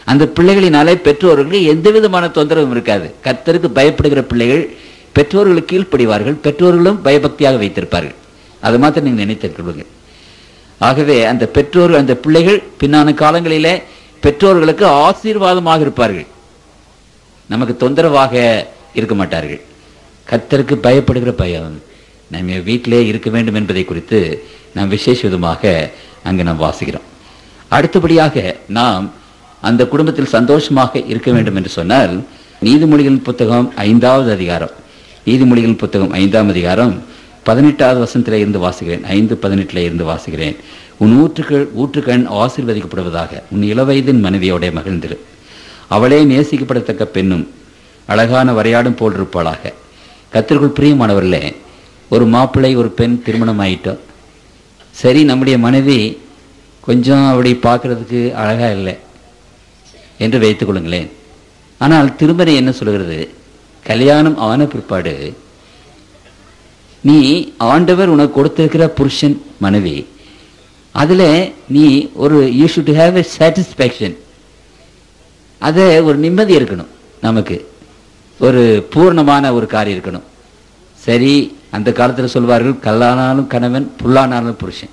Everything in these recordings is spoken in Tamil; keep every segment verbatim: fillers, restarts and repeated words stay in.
அந்த பிள்ளைகளினாலே பெற்றோர்களுக்கு எந்த விதமான தொந்தரவும் இருக்காது. கர்த்தருக்கு பயப்படுகிற பிள்ளைகள் பெற்றோர்களுக்கு கீழ்ப்படிவார்கள், பெற்றோர்களும் பயபக்தியாக வைத்திருப்பார்கள். அது மாத்திரம் நீங்கள் நினைத்துக்கொள்ளுங்கள். ஆகவே அந்த பெற்றோர்கள் அந்த பிள்ளைகள் பின்னான காலங்களிலே பெற்றோர்களுக்கு ஆசீர்வாதமாக இருப்பார்கள், நமக்கு தொந்தரவாக இருக்க மாட்டார்கள். கர்த்தருக்கு பயப்படுகிற பயம் நம்ம வீட்டிலே இருக்க வேண்டும் என்பதை குறித்து நாம் விசேஷ விதமாக அங்கு நாம் வாசிக்கிறோம். அடுத்தபடியாக நாம் அந்த குடும்பத்தில் சந்தோஷமாக இருக்க வேண்டும் என்று சொன்னால் நீதிமொழிகளின் புத்தகம் ஐந்தாவது அதிகாரம் நீதிமொழிகளின் புத்தகம் ஐந்தாம் அதிகாரம் பதினெட்டாவது வசனத்திலே இருந்து வாசிக்கிறேன். ஐந்து பதினெட்டில் இருந்து வாசிக்கிறேன். உன் ஊற்றுக்கள் ஊற்றுக்கண் ஆசீர்வதிக்கப்படுவதாக, உன் இளவயதின் மனைவியோட மகிழ்ந்திரு, அவளே நேசிக்கப்படத்தக்க பெண்ணும் அழகான வரையாடும் போல் இருப்பாளாக. கர்த்தருக்குள் பிரியமானவர்களே, ஒரு மாப்பிள்ளை ஒரு பெண் திருமணம் ஆயிட்டோம். சரி, நம்முடைய மனைவி கொஞ்சம் அப்படி பார்க்கறதுக்கு அழகா இல்லை என்று வைத்துக் கொள்ளுங்களேன். ஆனால் திருமணம் என்ன சொல்கிறது? கல்யாணம் ஆன பிற்பாடு நீ ஆண்டவர் உனக்கு கொடுத்திருக்கிற புருஷன் மனைவி, அதில் நீ ஒரு you should have a satisfaction, அதை ஒரு நிம்மதி இருக்கணும், நமக்கு ஒரு பூர்ணமான ஒரு காரியம் இருக்கணும். சரி, அந்த காலத்தில் சொல்வார்கள் கல்லானாலும் கணவன் புல்லானாலும் புருஷன்.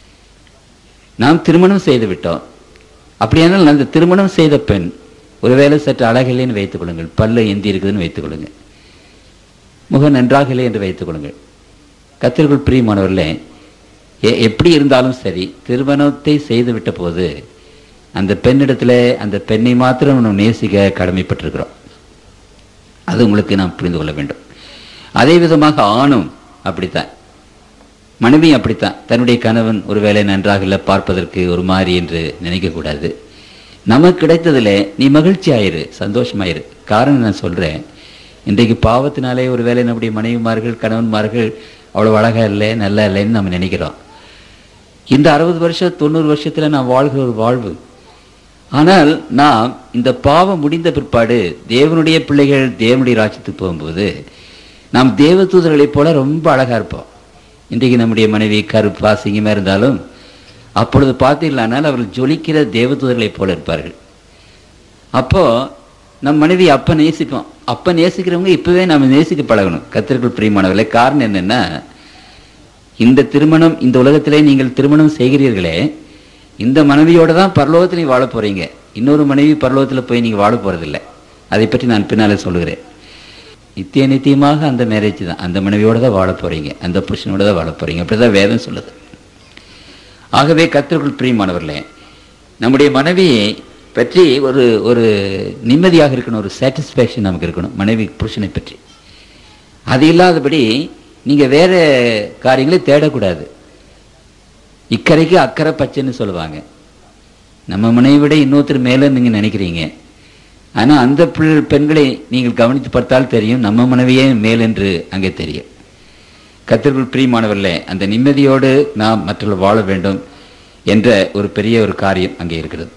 நாம் திருமணம் செய்து விட்டோம். அப்படியானால் அந்த திருமணம் செய்த பெண் ஒருவேளை சற்று அழகில்லைன்னு வைத்துக் கொள்ளுங்கள், பல்லு எந்தி இருக்குதுன்னு வைத்துக் கொள்ளுங்கள், முகம் நன்றாக இல்லை என்று வைத்துக் கொள்ளுங்கள். கர்த்தருக்குள் பிரியமானவர்களே, எப்படி இருந்தாலும் சரி, திருமணத்தை செய்து விட்ட போது அந்த பெண்ணிடத்தில் அந்த பெண்ணை மாத்திரம் நம்ம நேசிக்க கடமைப்பட்டிருக்கிறோம். அது உங்களுக்கு நாம் புரிந்து கொள்ள வேண்டும். அதே விதமாக ஆணும் அப்படித்தான், மனைவி அப்படித்தான். தன்னுடைய கணவன் ஒருவேளை நன்றாக இல்லை, பார்ப்பதற்கு ஒரு மாதிரி என்று நினைக்கக்கூடாது. நமக்கு கிடைத்ததில் நீ மகிழ்ச்சி ஆயிரு, சந்தோஷமாயிரு. காரணம் நான் சொல்கிறேன், இன்றைக்கு பாவத்தினாலே ஒரு வேளை நம்முடைய மனைவிமார்கள் கணவன்மார்கள் அவ்வளோ அழகா இல்லை, நல்லா இல்லைன்னு நம்ம நினைக்கிறோம். இந்த அறுபது வருஷம் தொண்ணூறு வருஷத்தில் நான் வாழ்கிற ஒரு வாழ்வு. ஆனால் நாம் இந்த பாவம் முடிந்த பிற்பாடு தேவனுடைய பிள்ளைகள் தேவனுடைய ராஜ்யத்துக்கு போகும்போது நாம் தேவ தூதர்களைப் போல ரொம்ப அழகாக இருப்போம். இன்றைக்கு நம்முடைய மனைவி கருப்பா சிங்கமாக இருந்தாலும் அப்பொழுது பார்த்தீங்களானால் அவர்கள் ஜொலிக்கிற தேவ தூதர்களைப் போல இருப்பார்கள். அப்போது நம் மனைவி அப்போ நேசிப்போம். அப்போ நேசிக்கிறவங்க இப்போவே நம்ம நேசிக்க பழகணும். கர்த்தருக்குள் பிரியமானவர்களே, காரணம் என்னென்னா, இந்த திருமணம் இந்த உலகத்திலே நீங்கள் திருமணம் செய்கிறீர்களே, இந்த மனைவியோடு தான் பரலோகத்தில் நீங்கள் வாழ போகிறீங்க. இன்னொரு மனைவி பரலோகத்தில் போய் நீங்கள் வாழ போகிறதில்லை. அதை பற்றி நான் பின்னாலே சொல்கிறேன். நித்திய நித்தியமாக அந்த மேரேஜ் தான், அந்த மனைவியோடு தான் வாழ போகிறீங்க, அந்த புருஷனோடு தான் வாழ போகிறீங்க. அப்படி தான் வேதம் சொல்லுது. ஆகவே கர்த்தருக்குள் பிரியமானவர்களே, நம்முடைய மனைவியை பற்றி ஒரு ஒரு நிம்மதியாக இருக்கணும், ஒரு சாட்டிஸ்ஃபேக்ஷன் நமக்கு இருக்கணும் மனைவி புருஷனை பற்றி. அது இல்லாதபடி நீங்கள் வேறு காரியங்களை தேடக்கூடாது. இக்கரைக்கு அக்கறை பச்சைன்னு சொல்லுவாங்க. நம்ம மனைவி விட இன்னொருத்தர் மேலே நீங்கள் நினைக்கிறீங்க. ஆனால் அந்த பெண்களை நீங்கள் கவனித்து பார்த்தால் தெரியும், நம்ம மனைவியே மேல் என்று அங்கே தெரியும். கர்த்தருக்குள் பிரியமானவர்களே, அந்த நிம்மதியோடு நாம் மற்றவர்கள் வாழ வேண்டும் என்ற ஒரு பெரிய ஒரு காரியம் அங்கே இருக்கிறது.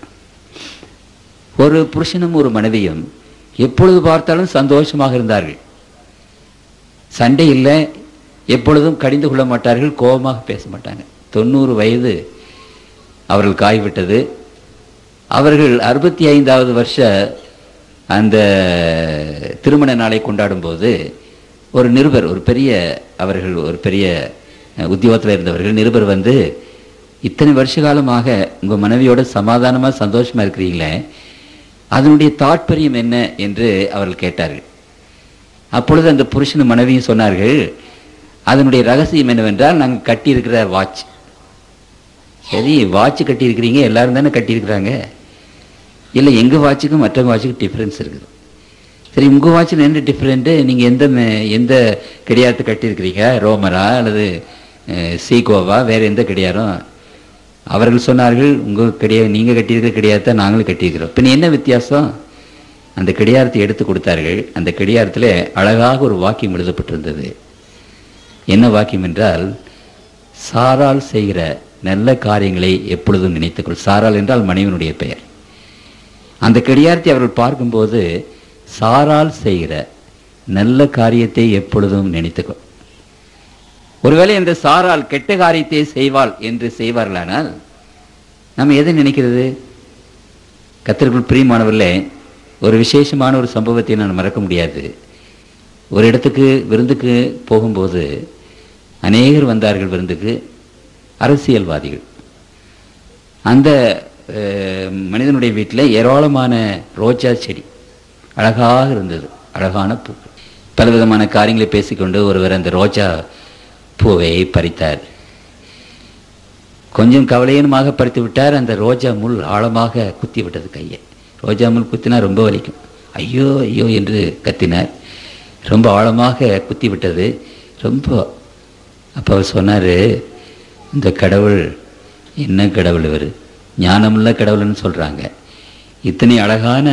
ஒரு புருஷனும் ஒரு மனைவியும் எப்பொழுது பார்த்தாலும் சந்தோஷமாக இருந்தார்கள். சண்டை இல்லை, எப்பொழுதும் கடிந்து கொள்ள மாட்டார்கள், கோபமாக பேச மாட்டாங்க. தொண்ணூறு வயது அவர்கள் காய்விட்டது. அவர்கள் அறுபத்தி ஐந்தாவது வருஷ அந்த திருமண நாளை கொண்டாடும் போது ஒரு நிருபர், ஒரு பெரிய அவர்கள் ஒரு பெரிய உத்தியோகத்தில் இருந்தவர்கள் நிருபர் வந்து, இத்தனை வருஷ காலமாக உங்கள் மனைவியோட சமாதானமாக சந்தோஷமாக இருக்கிறீங்களே, அதனுடைய தாற்பயம் என்ன என்று அவர்கள் கேட்டார்கள். அப்பொழுது அந்த புருஷனும் மனைவியும் சொன்னார்கள், அதனுடைய ரகசியம் என்னவென்றால் நாங்கள் கட்டியிருக்கிற வாட்ச். சரி, வாட்ச் கட்டியிருக்கிறீங்க, எல்லாரும் தானே கட்டியிருக்கிறாங்க. இல்லை, எங்கள் வாட்சுக்கும் மற்ற வாட்சுக்கும் டிஃப்ரென்ஸ் இருக்குது. சரி, உங்கள் வாட்சில் என்ன டிஃப்ரெண்ட்டு? நீங்கள் எந்த எந்த கடியாரத்தை கட்டியிருக்கிறீங்க? ரோமரா அல்லது சீகோவா, வேறு எந்த கடியாரம்? அவர்கள் சொன்னார்கள், உங்கள் கடியா நீங்கள் கட்டியிருக்கிற கடியாரத்தை நாங்களும் கட்டியிருக்கிறோம். இப்போ என்ன வித்தியாசம்? அந்த கடியாரத்தை எடுத்து கொடுத்தார்கள். அந்த கடியாரத்தில் அழகாக ஒரு வாக்கியம் எழுதப்பட்டிருந்தது. என்ன வாக்கியம் என்றால், சாரால் செய்கிற நல்ல காரியங்களை எப்பொழுதும் நினைத்துக்கொள். சாரால் என்றால் மனைவனுடைய பெயர். அந்த கடியாரத்தை அவர்கள் பார்க்கும்போது, சாரால் செய்கிற நல்ல காரியத்தை எப்பொழுதும் நினைத்துக்கொள். ஒருவேளை இந்த சாரால் கெட்ட காரியத்தை செய்வாள் என்று செய்வார்களானால் நம்ம எதை நினைக்கிறது? கர்த்தருக்குள் பிரியமானவர்களே, ஒரு விசேஷமான ஒரு சம்பவத்தை நான் மறக்க முடியாது. ஒரு இடத்துக்கு விருந்துக்கு போகும்போது அநேகர் வந்தார்கள் விருந்துக்கு, அரசியல்வாதிகள். அந்த மனிதனுடைய வீட்டில் ஏராளமான ரோஜா செடி அழகாக இருந்தது, அழகான பூ. பலவிதமான காரியங்களை பேசிக்கொண்டு ஒருவர் அந்த ரோஜா பூவை பறித்தார். கொஞ்சம் கவலையனமாக பறித்து விட்டார். அந்த ரோஜா முள் ஆழமாக குத்தி விட்டது கையை. ரோஜா முள் குத்தினா ரொம்ப வலிக்கும். ஐயோ ஐயோ என்று கத்தினார். ரொம்ப ஆழமாக குத்தி விட்டது ரொம்ப. அப்போ அவர் சொன்னார், இந்த கடவுள் என்ன கடவுள், இவர் ஞானமுள்ள கடவுள்னு சொல்கிறாங்க. இத்தனை அழகான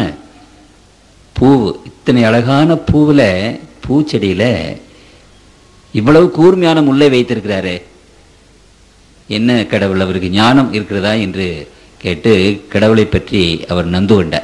பூ, இத்தனை அழகான பூவில், பூச்செடியில் இவ்வளவு கூர்மையான முல்லை வைத்திருக்கிறாரே, என்ன கடவுள், அவருக்கு ஞானம் இருக்கிறதா என்று கேட்டு கடவுளை பற்றி அவர் நந்து கொண்டார்.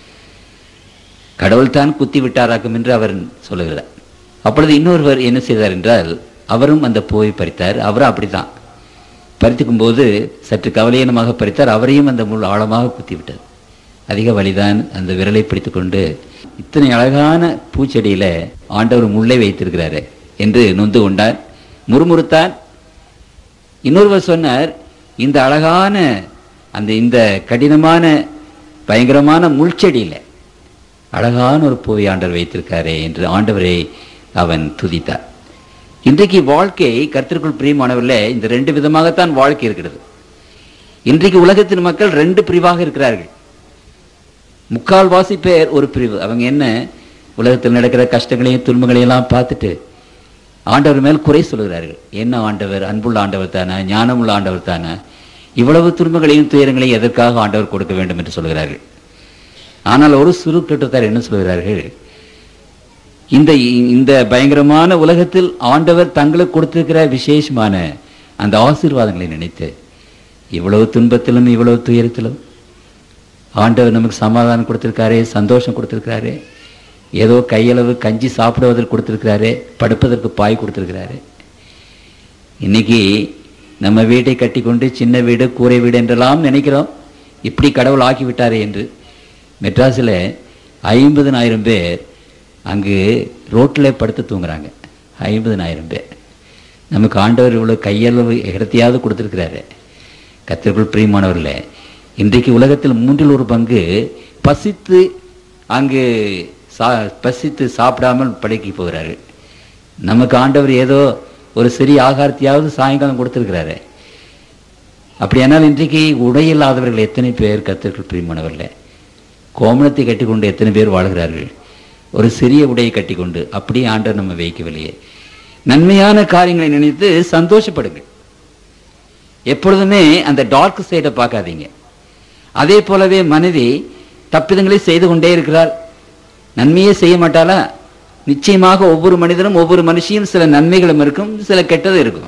கடவுள் தான் குத்தி விட்டாராக்கும் என்று அவர் சொல்லுகிறார். அப்பொழுது இன்னொருவர் என்ன செய்தார் என்றால், அவரும் அந்த பூவை பறித்தார். அவரும் அப்படித்தான் பறித்துக்கும் போது சற்று கவலையனமாக பறித்தார். அவரையும் அந்த முள் ஆழமாக குத்தி விட்டது. அதிக வலிதான். அந்த விரலை பிடித்து கொண்டு, இத்தனை அழகான பூச்செடியில் ஆண்டவர் முல்லை வைத்திருக்கிறாரு என்று நொந்து கொண்டார், முறுமுறுத்தார். இன்னொருவர் சொன்னார், இந்த அழகான அந்த இந்த கடினமான பயங்கரமான முள்செடியில் அழகான ஒரு பூவை ஆண்டவர் வைத்திருக்காரே என்று ஆண்டவரை அவன் துதித்தார். இன்றைக்கு வாழ்க்கை கர்த்தருக்குள் பிரியமானவர்களே, இந்த ரெண்டு விதமாகத்தான் வாழ்க்கை இருக்கிறது. இன்றைக்கு உலகத்தின் மக்கள் ரெண்டு பிரிவாக இருக்கிறார்கள். முக்கால்வாசி பேர் ஒரு பிரிவு. அவங்க என்ன, உலகத்தில் நடக்கிற கஷ்டங்களையும் துன்பங்களையும் எல்லாம் பார்த்துட்டு ஆண்டவர் மேல் குறை சொல்கிறார்கள். என்ன ஆண்டவர், அன்புள்ள ஆண்டவர் தானே, ஞானமுள்ள ஆண்டவர் தானே, இவ்வளவு துன்பங்களையும் துயரங்களையும் எதற்காக ஆண்டவர் கொடுக்க வேண்டும் என்று சொல்கிறார்கள். ஆனால் ஒரு சிறு கூட்டத்தார் என்ன சொல்கிறார்கள், இந்த இந்த பயங்கரமான உலகத்தில் ஆண்டவர் தங்களுக்கு கொடுத்திருக்கிற விசேஷமான அந்த ஆசீர்வாதங்களை நினைத்து, இவ்வளவு துன்பத்திலும் இவ்வளவு துயரத்திலும் ஆண்டவர் நமக்கு சமாதானம் கொடுத்திருக்காரே, சந்தோஷம் கொடுத்திருக்கிறாரே, ஏதோ கையளவு கஞ்சி சாப்பிடுவதற்கு கொடுத்திருக்கிறாரே, படுப்பதற்கு பாய் கொடுத்திருக்கிறாரே. இன்னைக்கு நம்ம வீட்டை கட்டி கொண்டு சின்ன வீடு கூரை வீடு என்றெல்லாம் நினைக்கிறோம், இப்படி கடவுள் ஆக்கிவிட்டாரே என்று. மெட்ராஸில் ஐம்பதுனாயிரம் பேர் அங்கு ரோட்டில் படுத்து தூங்குறாங்க. ஐம்பதுனாயிரம் பேர். நமக்கு ஆண்டவர் இவ்வளோ கையளவு இடத்தையாவது கொடுத்துருக்கிறாரு. கர்த்தருக்குள் பிரியமானவர்களே, இன்றைக்கு உலகத்தில் மூன்றில் ஒரு பங்கு பசித்து அங்கு சா பசித்து சாப்பிடாமல் படுக்கி போகிறார்கள். நமக்கு ஆண்டவர் ஏதோ ஒரு சிறிய ஆகாரத்தையாவது சாயங்காலம் கொடுத்துருக்கிறாரு. அப்படியானால் இன்றைக்கு உடையில்லாதவர்கள் எத்தனை பேர் கர்த்தருக்குள் பிரியமானவர்களே? கோமணத்தை கட்டி கொண்டு எத்தனை பேர் வாழ்கிறார்கள்? ஒரு சிறிய உடையை கட்டி கொண்டு. அப்படியே ஆண்டவர் நம்ம வைக்கவில்லையே. நன்மையான காரியங்களை நினைத்து சந்தோஷப்படுங்க. எப்பொழுதுமே அந்த டார்க் சைடை பார்க்காதீங்க. அதே போலவே மனைவி தப்பிதங்களை செய்து கொண்டே இருக்கிறார், நன்மையே செய்ய மாட்டாளா? நிச்சயமாக ஒவ்வொரு மனிதனும் ஒவ்வொரு மனுஷியும் சில நன்மைகளும் இருக்கும், சில கெட்டதும் இருக்கும்.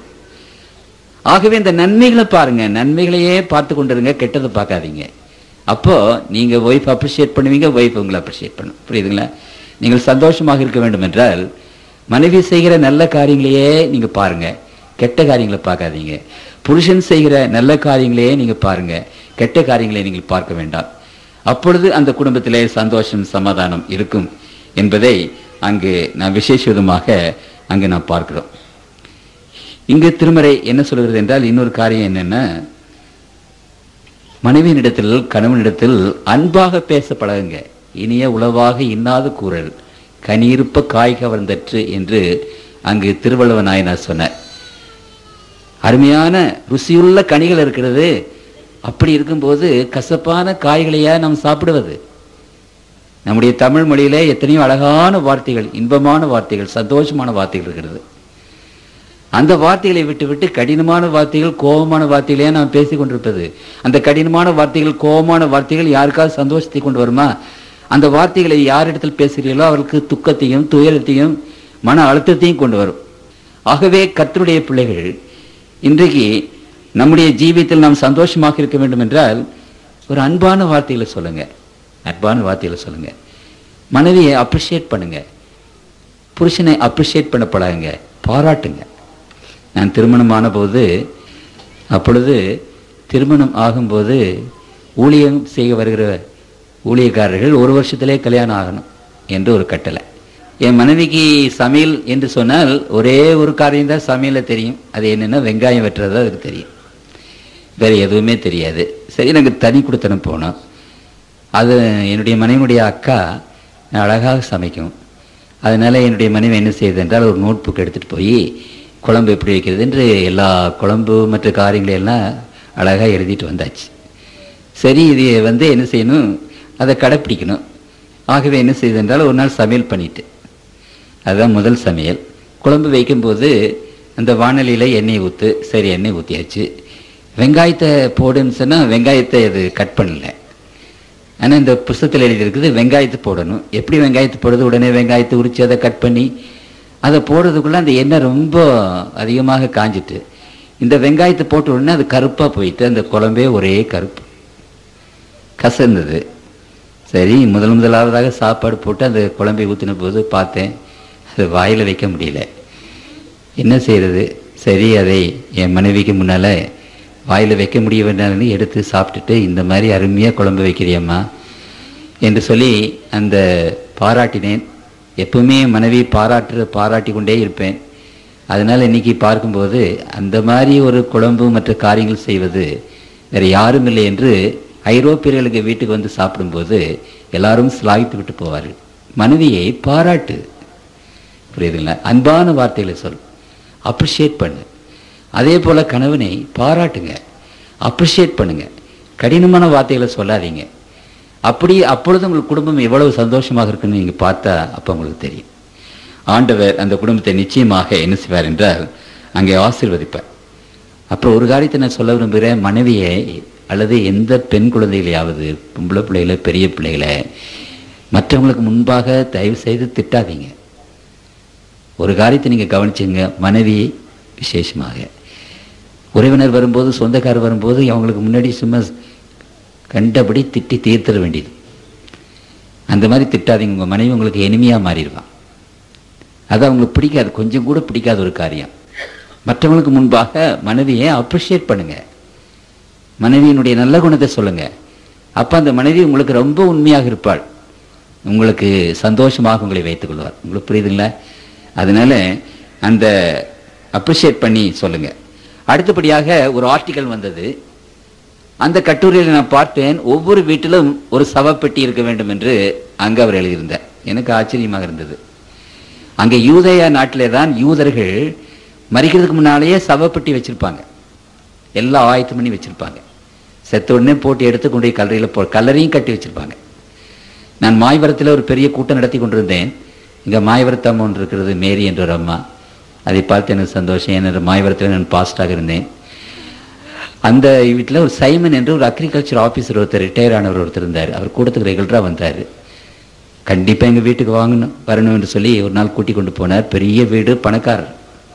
ஆகவே இந்த நன்மைகளை பாருங்க, நன்மைகளையே பார்த்து கொண்டிருங்க, கெட்டதை பார்க்காதீங்க. அப்போ நீங்க ஒய்ஃப் அப்ரிஷியேட் பண்ணுவீங்க, ஒய்ஃப் உங்களை அப்ரிஷியேட் பண்ணும். புரியுதுங்களா? நீங்கள் சந்தோஷமாக இருக்க வேண்டும் என்றால் மனைவி செய்கிற நல்ல காரியங்களையே நீங்க பாருங்க, கெட்ட காரியங்களை பார்க்காதீங்க. புருஷன் செய்கிற நல்ல காரியங்களையே நீங்க பாருங்க, கெட்ட காரியங்களை நீங்கள் பார்க்க வேண்டாம். அப்பொழுது அந்த குடும்பத்திலே சந்தோஷம் சமாதானம் இருக்கும் என்பதை அங்கு நான் விசேஷ விதமாக அங்கு நான் பார்க்கிறோம். இங்கு திருமறை என்ன சொல்கிறது என்றால், இன்னொரு காரியம் என்னன்னா, மனைவியினிடத்தில் கணவனிடத்தில் அன்பாக பேச பழகுங்க. இனிய உளவாக இன்னாத கூறல் கனியிருப்ப காய் கவர்ந்தற்று என்று அங்கு திருவள்ளுவ நாயனார் சொன்னார். அருமையான ருசியுள்ள கனிகள் இருக்கிறது. அப்படி இருக்கும்போது கசப்பான காய்களையா நாம் சாப்பிடுவது? நம்முடைய தமிழ் மொழியிலே எத்தனையோ அழகான வார்த்தைகள், இன்பமான வார்த்தைகள், சந்தோஷமான வார்த்தைகள் இருக்கிறது. அந்த வார்த்தைகளை விட்டு விட்டு கடினமான வார்த்தைகள், கோபமான வார்த்தைகளையே நாம் பேசி கொண்டிருப்பது. அந்த கடினமான வார்த்தைகள், கோபமான வார்த்தைகள் யாருக்காவது சந்தோஷத்தை கொண்டு வருமா? அந்த வார்த்தைகளை யாரிடத்தில் பேசுகிறீர்களோ அவர்களுக்கு துக்கத்தையும் துயரத்தையும் மன அழுத்தத்தையும் கொண்டு வரும். ஆகவே கர்த்தருடைய பிள்ளைகள், இன்றைக்கு நம்முடைய ஜீவியத்தில் நாம் சந்தோஷமாக இருக்க வேண்டும் என்றால் ஒரு அன்பான வார்த்தைகளை சொல்லுங்க, அன்பான வார்த்தைகளை சொல்லுங்க. மனைவியை அப்ரிஷியேட் பண்ணுங்க, புருஷனை அப்ரிஷியேட் பண்ண பழகுங்க, பாராட்டுங்க. நான் திருமணமான போது, அப்பொழுது திருமணம் ஆகும்போது ஊழியம் செய்ய வருகிற ஊழியக்காரர்கள் ஒரு வருஷத்திலே கல்யாணம் ஆகணும் என்று ஒரு கட்டளை. என் மனைவிக்கு சமையல் என்று சொன்னால் ஒரே ஒரு காரியம் தான் சமையலில் தெரியும். அது என்னென்னா வெங்காயம் வெட்டுறது அதுக்கு தெரியும், வேறு எதுவுமே தெரியாது. சரி, நாங்கள் தனி கொடுத்தனம் போனோம். அது என்னுடைய மனைவியுடைய அக்கா அழகாக சமைக்கும். அதனால் என்னுடைய மனைவி என்ன செய்யுது என்றால் ஒரு நோட் புக் எடுத்துகிட்டு போய் குழம்பு எப்படி வைக்கிறது என்று எல்லா குழம்பு மற்ற காரியங்களையெல்லாம் அழகாக எழுதிட்டு வந்தாச்சு. சரி, இது வந்து என்ன செய்யணும், அதை கடைப்பிடிக்கணும். ஆகவே என்ன செய்யுது என்றால் ஒரு நாள் சமையல் பண்ணிட்டு, அதுதான் முதல் சமையல். குழம்பு வைக்கும்போது அந்த வானலியில் எண்ணெய் ஊற்று. சரி, எண்ணெய் ஊற்றியாச்சு. வெங்காயத்தை போடுன்னு சொன்னால் வெங்காயத்தை அது கட் பண்ணலை. ஆனால் இந்த புஸ்தகத்தில் எழுதியிருக்குது வெங்காயத்தை போடணும். எப்படி வெங்காயத்தை போடுறது? உடனே வெங்காயத்தை உரித்து அதை கட் பண்ணி அதை போடுறதுக்குள்ளே அந்த எண்ணெய் ரொம்ப அதிகமாக காஞ்சிட்டு இந்த வெங்காயத்தை போட்ட உடனே அது கருப்பாக போயிட்டு அந்த குழம்பே ஒரே கருப்பு கசந்தது. சரி, முதல் முதலாவதாக சாப்பாடு போட்டு அந்த குழம்பை ஊற்றின போது பார்த்தேன், அது வாயில் வைக்க முடியல. என்ன செய்கிறது? சரி, அதை என் மனைவிக்கு முன்னால் வாயில் வைக்க முடிய வேண்டாம்னு எடுத்து சாப்பிட்டுட்டு, இந்த மாதிரி அருமையாக குழம்பு வைக்கிறியம்மா என்று சொல்லி அந்த பாராட்டினேன். எப்பவுமே மனைவி பாராட்டு பாராட்டி கொண்டே இருப்பேன். அதனால் இன்றைக்கி பார்க்கும்போது அந்த மாதிரி ஒரு குழம்பு மற்ற காரியங்கள் செய்வது வேறு யாரும் இல்லை என்று ஐரோப்பியர்களுக்கு வீட்டுக்கு வந்து சாப்பிடும்போது எல்லாரும் சிலாகித்து விட்டு போவார்கள். மனைவியை பாராட்டு, புரியுதுங்களா? அன்பான வார்த்தைகளை சொல், அப்ரிஷியேட் பண்ணு. அதே போல் கணவனை பாராட்டுங்க, அப்ரிஷியேட் பண்ணுங்க, கடினமான வார்த்தைகளை சொல்லாதீங்க. அப்படி அப்பொழுது உங்களுக்கு குடும்பம் எவ்வளவு சந்தோஷமாக இருக்குன்னு நீங்கள் பார்த்தா அப்போ உங்களுக்கு தெரியும். ஆண்டவர் அந்த குடும்பத்தை நிச்சயமாக என்ன செய்வார் என்றால் அங்கே ஆசீர்வதிப்பார். அப்புறம் ஒரு காரியத்தை நான் சொல்ல விரும்புகிறேன். மனைவியை அல்லது எந்த பெண் குழந்தைகளையாவது, பொம்பளை பிள்ளைகளை, பெரிய பிள்ளைகளை மற்றவங்களுக்கு முன்பாக தயவு செய்து திட்டாதீங்க. ஒரு காரியத்தை நீங்கள் கவனிச்சுங்க, மனைவி விசேஷமாக உறவினர் வரும்போது, சொந்தக்காரர் வரும்போது அவங்களுக்கு முன்னாடி சும்மா கண்டபடி திட்டி தீர்த்திட வேண்டியது. அந்த மாதிரி திட்டாதீங்க. உங்கள் மனைவி உங்களுக்கு எளிமையாக மாறிடுவான். அது அவங்களுக்கு பிடிக்காது, கொஞ்சம் கூட பிடிக்காத ஒரு காரியம். மற்றவங்களுக்கு முன்பாக மனைவியை அப்ரிஷியேட் பண்ணுங்க, மனைவியினுடைய நல்ல குணத்தை சொல்லுங்க. அப்போ அந்த மனைவி உங்களுக்கு ரொம்ப உண்மையாக இருப்பாள், உங்களுக்கு சந்தோஷமாக உங்களை வைத்துக் கொள்வார். உங்களுக்கு புரியுதுங்களா? அதனால அந்த அப்ரிஷியேட் பண்ணி சொல்லுங்க. அடுத்தபடியாக ஒரு ஆர்டிக்கல் வந்தது. அந்த கட்டுரையில் நான் பார்த்தேன், ஒவ்வொரு வீட்டிலும் ஒரு சவப்பெட்டி இருக்க வேண்டும் என்று அங்கே அவர் எழுதியிருந்தார். எனக்கு ஆச்சரியமாக இருந்தது. அங்கே யூதேயா நாட்டிலே தான் யூதர்கள் மறிக்கிறதுக்கு முன்னாலேயே சவப்பெட்டி வச்சிருப்பாங்க, எல்லாம் ஆயத்தம் பண்ணி வச்சிருப்பாங்க. செத்த உடனே போட்டு எடுத்து கொண்டு போய் கல்லறையில் போ கல்லறையும் கட்டி வச்சிருப்பாங்க. நான் மாயவரத்தில் ஒரு பெரிய கூட்டம் நடத்தி கொண்டிருந்தேன். இங்கே மாயவரத்து அம்மா ஒன்று இருக்கிறது, மேரி என்ற ஒரு அம்மா. அதை பார்த்து எனக்கு சந்தோஷம். ஏன்னா மாயவரத்தில் நான் பாஸ்டாக இருந்தேன். அந்த வீட்டில் ஒரு சைமன் என்று ஒரு அக்ரிகல்ச்சர் ஆஃபீஸர் ஒருத்தர், ரிட்டையர் ஆனவர் ஒருத்தர் இருந்தார். அவர் கூட்டத்துக்கு ரெகுலராக வந்தார். கண்டிப்பாக எங்கள் வீட்டுக்கு வாங்கணும் வரணும் என்று சொல்லி ஒரு நாள் கூட்டி கொண்டு போனார். பெரிய வீடு, பணக்காரர்.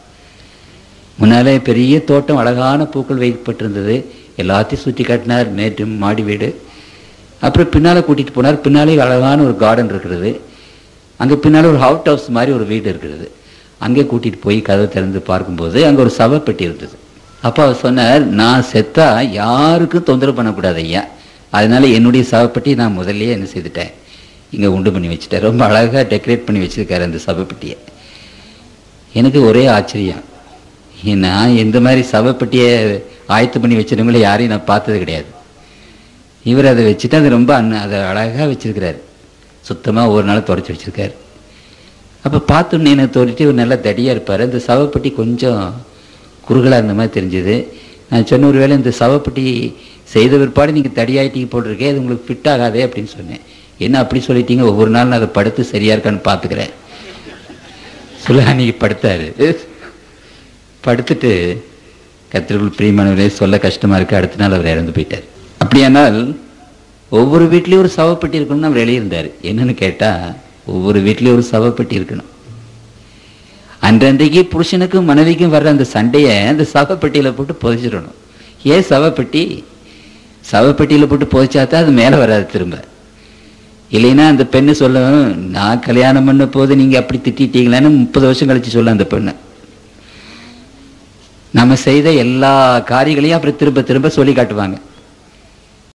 முன்னாலே பெரிய தோட்டம், அழகான பூக்கள் வைக்கப்பட்டிருந்தது. எல்லாத்தையும் சுற்றி காட்டினார், மேட்டு மாடி வீடு. அப்புறம் பின்னால் கூட்டிகிட்டு போனார். பின்னாலே அழகான ஒரு கார்டன் இருக்கிறது. அங்கே பின்னால் ஒரு அவுட் ஹவுஸ் மாதிரி ஒரு வீடு இருக்கிறது. அங்கே கூட்டிகிட்டு போய் கதவை திறந்து பார்க்கும்போது அங்கே ஒரு சவப்பெட்டி இருந்தது. அப்போ அவர் சொன்னார், நான் செத்தா யாருக்கும் தொந்தரவு பண்ணக்கூடாது ஐயா, அதனால என்னுடைய சவப்பெட்டி நான் முதல்லையே என்ன செய்துட்டேன், இங்கே உண்டு பண்ணி வச்சுட்டேன். ரொம்ப அழகாக டெக்கரேட் பண்ணி வச்சுருக்காரு அந்த சவப்பெட்டியை. எனக்கு ஒரே ஆச்சரியம். நான் எந்த மாதிரி சவப்பெட்டியை ஆயத்து பண்ணி வச்சுருவங்களே யாரையும் நான் பார்த்தது கிடையாது. இவர் அதை வச்சுட்டு அது ரொம்ப அண்ண அதை அழகாக வச்சுருக்கிறார். சுத்தமாக ஒரு நாள் துடைச்சி வச்சுருக்காரு. அப்போ பார்த்தோன்னே எனக்கு தோறிட்டு இவர் நல்லா தடியாக இருப்பார். அந்த சவப்பெட்டி கொஞ்சம் குறுகலாக இருந்த மாதிரி தெரிஞ்சுது. நான் சொன்ன ஒரு வேளை இந்த சவப்பெட்டி செய்த பிற்பாடு நீங்கள் தடியாயிட்டீங்க போட்டிருக்கேன், அது உங்களுக்கு ஃபிட் ஆகாதே அப்படின்னு சொன்னேன். என்ன அப்படி சொல்லிட்டீங்க? ஒவ்வொரு நாள் நான் அதை படுத்து சரியாக இருக்கான்னு பார்த்துக்கிறேன் சொல்ல. அன்றைக்கி படுத்தார். படுத்துட்டு கர்த்தருக்குள் பிரியமானவரே, சொல்ல கஷ்டமாக இருக்குது, அடுத்த நாள் அவர் இறந்து போயிட்டார். அப்படியானால் ஒவ்வொரு வீட்லேயும் ஒரு சவப்பெட்டி இருக்கணும்னு அவர் எழுதியிருந்தார். என்னன்னு கேட்டால், ஒவ்வொரு வீட்லேயும் ஒரு சவப்பெட்டி இருக்கணும். அன்றன்றைக்கு புருஷனுக்கும் மனைவிக்கும் வர்ற அந்த சண்டையை அந்த சவப்பெட்டியில் போட்டு புதைச்சிடணும். ஏன் சவப்பெட்டி? சவப்பெட்டியில் போட்டு புதைச்சாதான் அது மேலே வராது திரும்ப. இல்லைன்னா அந்த பெண்ணு சொல்லும், நான் கல்யாணம் பண்ண போது நீங்கள் அப்படி திட்டிட்டீங்களான்னு முப்பது வருஷம் கழிச்சு சொல்ல அந்த பெண்ணு. நம்ம செய்த எல்லா காரியங்களையும் அப்புறம் திரும்ப திரும்ப சொல்லி காட்டுவாங்க.